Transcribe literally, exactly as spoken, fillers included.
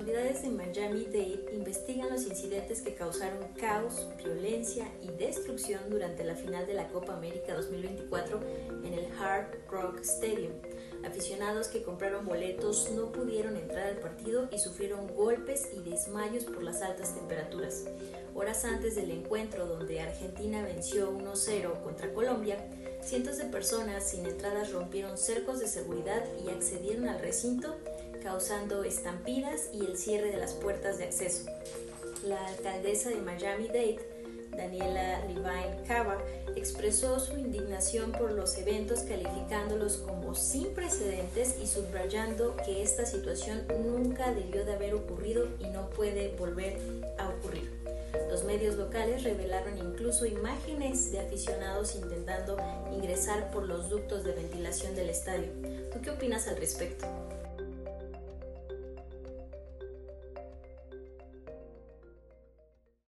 autoridades de Miami-Dade investigan los incidentes que causaron caos, violencia y destrucción durante la final de la Copa América dos mil veinticuatro en el Hard Rock Stadium. Aficionados que compraron boletos no pudieron entrar al partido y sufrieron golpes y desmayos por las altas temperaturas. Horas antes del encuentro, donde Argentina venció uno cero contra Colombia, cientos de personas sin entradas rompieron cercos de seguridad y accedieron al recinto, causando estampidas y el cierre de las puertas de acceso. La alcaldesa de Miami-Dade, Daniela Levine Cava, expresó su indignación por los eventos, calificándolos como sin precedentes y subrayando que esta situación nunca debió de haber ocurrido y no puede volver a ocurrir. Los medios locales revelaron incluso imágenes de aficionados intentando ingresar por los ductos de ventilación del estadio. ¿Tú qué opinas al respecto?